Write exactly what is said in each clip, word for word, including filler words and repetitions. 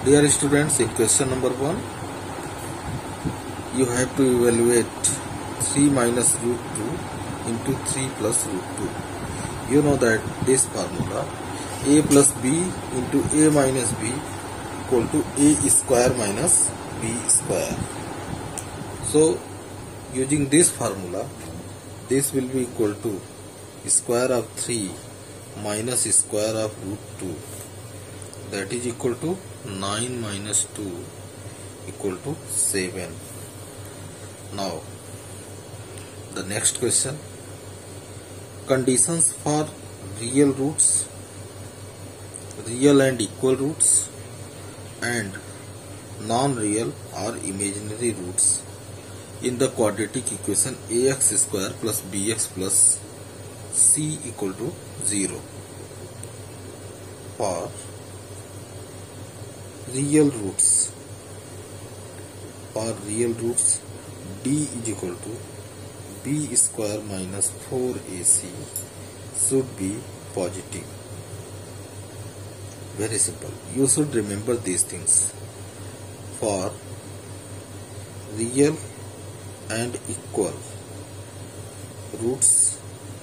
Dear students, in question number one, you have to evaluate three minus root two into three plus root two. You know that this formula a plus b into a minus b equal to a square minus b square. So using this formula, this will be equal to square of three minus square of root two, that is equal to nine minus two equal to seven. Now the next question, conditions for real roots, real and equal roots, and non-real or imaginary roots in the quadratic equation ax square plus bx plus c equal to zero. For real roots, for real roots, d is equal to b square minus four a c should be positive. Very simple. You should remember these things. For real and equal roots,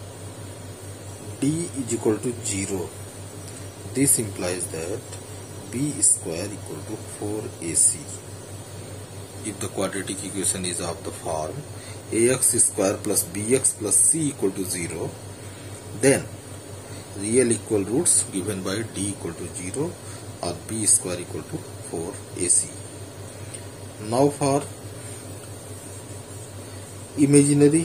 d is equal to zero. This implies that b square equal to four a c. If the quadratic equation is of the form ax square plus bx plus c equal to zero, then real equal roots given by d equal to zero or b square equal to four a c. Now for imaginary,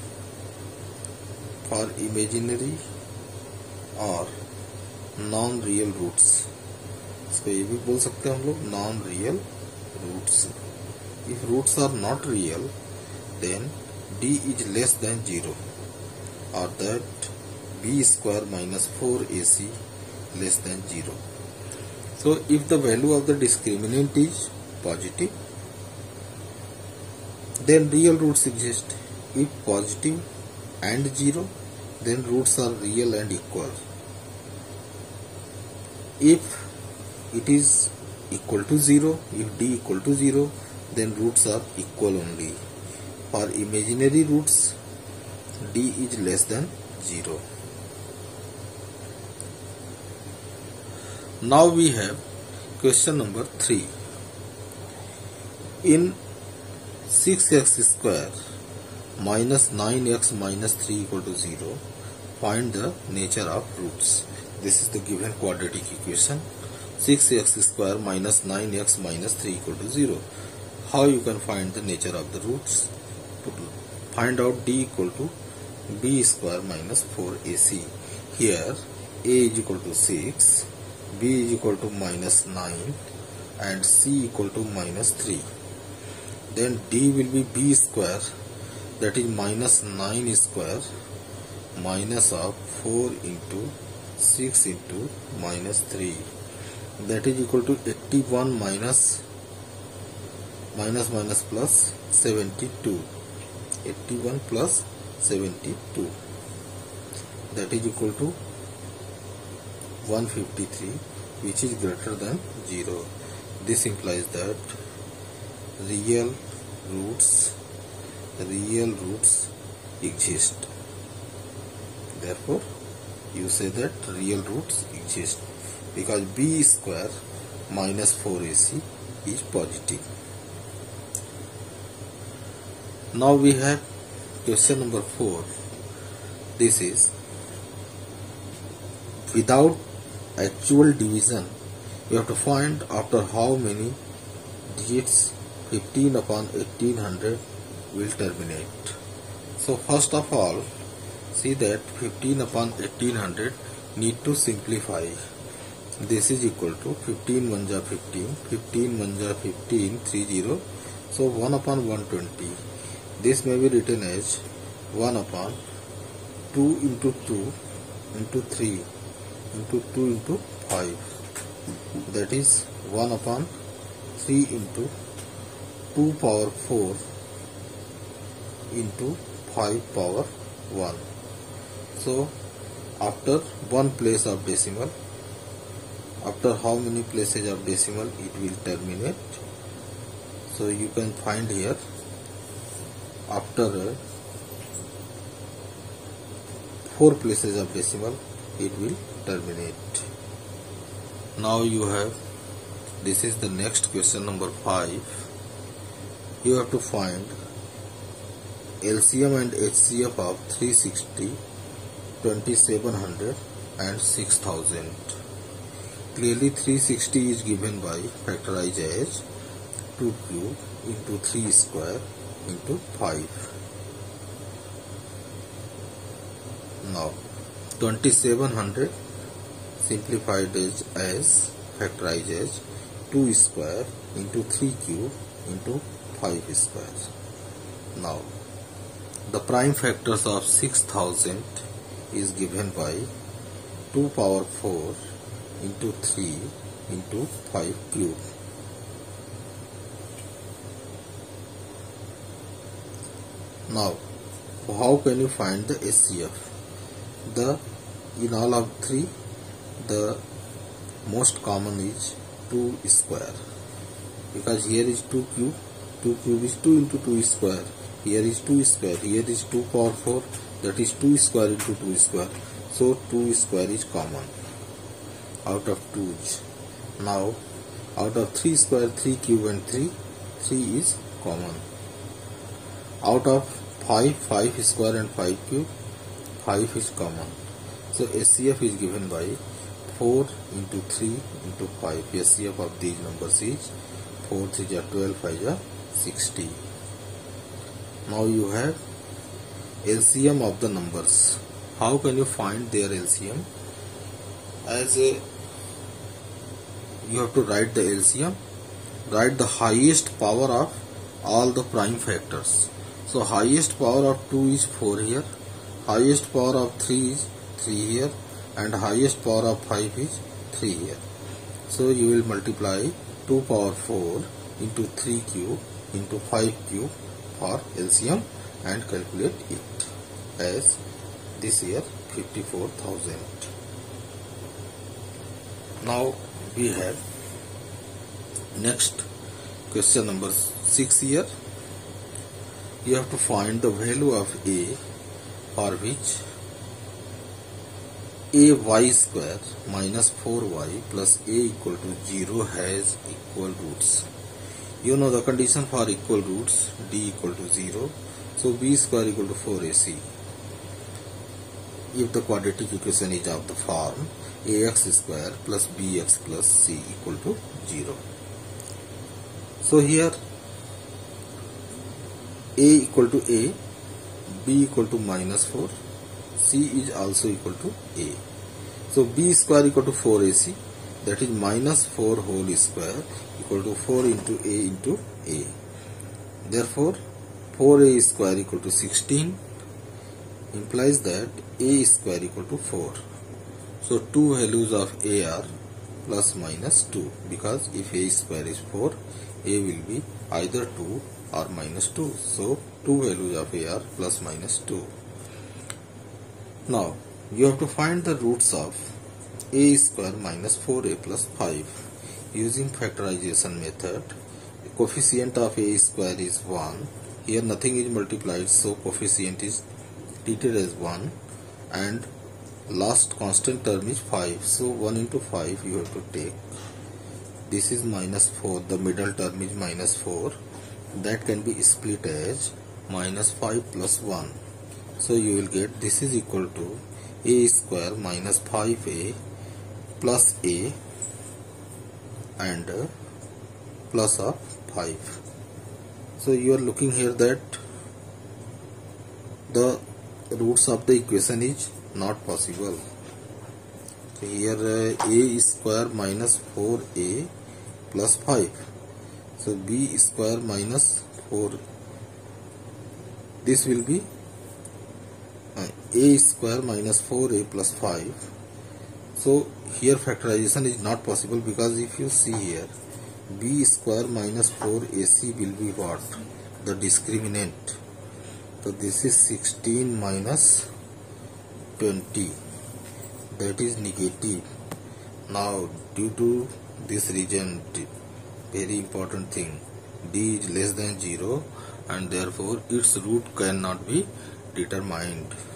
for imaginary और non real roots, इसको ये भी बोल सकते हैं हम लोग non real roots. If roots are not real then d इज लेस देन जीरो और that b square minus four a c less than zero. So if the value of the discriminant is positive then real roots exist. If positive and zero, then roots are real and equal. If it is equal to zero, if d equal to zero, then roots are equal only. For imaginary roots, d is less than zero. Now we have question number three. In six x square minus nine x minus three equal to zero, find the nature of roots. This is the given quadratic equation six x square minus nine x minus three equal to zero. How you can find the nature of the roots? To find out d equal to b square minus four a c. Here a is equal to six, b is equal to minus nine and c equal to minus three. Then d will be b square, that is minus nine square minus of four into six into minus three, that is equal to eighty-one minus minus minus plus seventy-two, eighty-one plus seventy-two, that is equal to one hundred fifty-three, which is greater than zero. This implies that real roots, real roots exist. Therefore, you say that real roots exist because b square minus four a c is positive. Now we have question number four. This is without actual division, you have to find after how many digits fifteen upon eighteen hundred will terminate. So first of all, see that fifteen upon eighteen hundred need to simplify. This is equal to fifteen one ja fifteen, fifteen one ja fifteen, three zero. So one upon one hundred twenty. This may be written as one upon two into two into three into two into five. That is one upon three into two power four into five power one. So after one place of decimal after how many places of decimal it will terminate. So you can find here after four places of decimal it will terminate. Now you have, this is the next question, number five. You have to find L C M and H C F of three sixty, twenty-seven hundred and six thousand. Clearly three sixty is given by factorize as two cube into three square into five. Now twenty-seven hundred simplified as, as factorize as two square into three cube into five square. Now the prime factors of six thousand is given by two power four into three into five cube. Now how can you find the H C F? The in all of three, the most common is two square, because here is two cube, two cube is two into two square, here is two square, here is two power four, that is two square into two square, so two square is common out of two. Now out of three square, three cube and three, three is common. Out of five, five square and five cube, five is common. So H C F is given by four into three into five. H C F of these numbers is four three are twelve, five are sixty. Now you have L C M of the numbers. How can you find their L C M? As a, you have to write the L C M, write the highest power of all the prime factors. So highest power of two is four here, highest power of three is three here, and highest power of five is three here. So you will multiply two power four into three cube into five cube for L C M and calculate it as this here fifty-four thousand. Now we have next question number six here. You have to find the value of A for which a y square minus four y plus a equal to zero has equal roots. You know the condition for equal roots, d equal to zero, so b square equal to four a c. If the quadratic equation is of the form ax square plus bx plus c equal to zero. So here a equal to a, b equal to minus four, c is also equal to a. So b square equal to four a c, that is minus four whole square equal to four into a into a. Therefore four a square equal to sixteen implies that a square equal to four. So two values of a are plus minus two, because if a square is four, a will be either two or minus two. So two values of a are plus minus two. Now you have to find the roots of a square minus four a plus five using factorization method. The coefficient of a square is one. Here nothing is multiplied, so coefficient is treated as one, and last constant term is five. So one into five you have to take. This is minus four, the middle term is minus four. That can be split as minus five plus one. So you will get this is equal to a square minus five a plus a and plus of five. So you are looking here that the roots of the equation is not possible. So here uh, a square minus four a plus five. So b square minus four, this will be uh, a square minus four a plus five. So here factorization is not possible, because if you see here b square minus four a c will be what? The discriminant. So this is sixteen minus twenty, that is negative. Now due to this region, very important thing, d is less than zero and therefore its root cannot be determined.